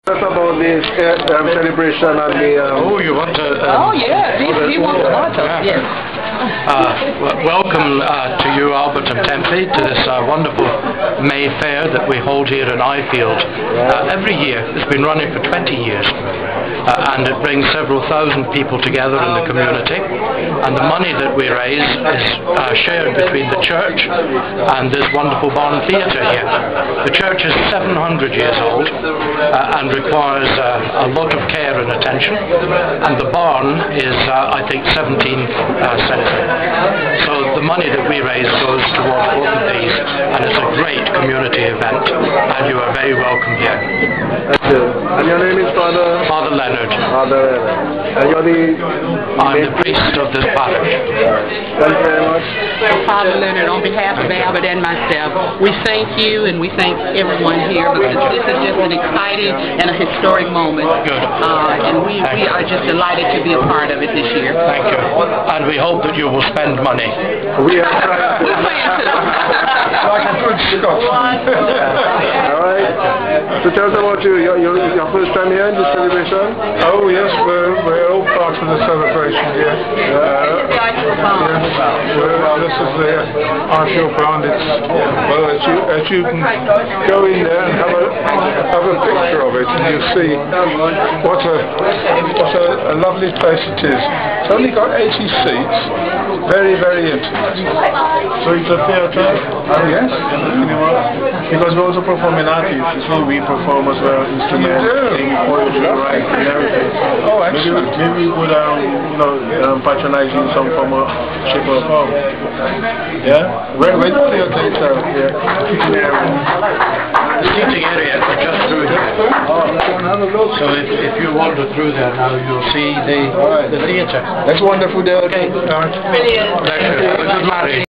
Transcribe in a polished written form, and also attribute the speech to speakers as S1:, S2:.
S1: What about this celebration and the...
S2: Oh, you want to...
S3: oh, yeah. We want to watch us, yes.
S2: Welcome to you, Albert and Tempe, to this wonderful May Fair that we hold here in Ifield. Every year. It's been running for 20 years. And it brings several thousand people together in the community. And the money that we raise is shared between the church and this wonderful barn theatre here. The church is 700 years old and requires a lot of care and attention. And the barn is, I think, 17 century. So the money that we raise goes towards both of these, and it's a great community event, and you are very welcome here.
S1: Thank you. And your name is Father?
S2: Father Leonard.
S1: Father Leonard. And you're
S2: I'm the priest of this parish.
S1: Thank you very much.
S3: Father Leonard, on behalf of Albert and myself, we thank you and we thank everyone here because this is just an exciting and a historic moment.
S2: Good.
S3: And we are just delighted to be a part of it this year.
S2: Thank you. And we hope that you will spend money.
S1: We are trying to...
S3: We plan to.
S1: Like a good Scotsman. All right. So tell us about you. Your first time here in the celebration?
S4: Oh yes, we're all part of the celebration here. This is the Ifield Barn. Well, as you can go in there and have a picture of it, and you'll see what a lovely place it is. It's only got 80 seats. Very, very intimate.
S5: So it's a theatre?
S4: Oh yes.
S5: Because we also perform in art. We perform as well instruments, sing, poetry, write, and everything.
S4: Oh, excellent.
S5: Maybe we would patronize you in some form or shape or form. Yeah?
S4: Where the theatre itself?
S2: The seating area is just through here. So if you wander through there now, you'll see the theatre.
S4: That's wonderful there.
S2: Okay.
S3: Brilliant.
S2: Have a good marriage.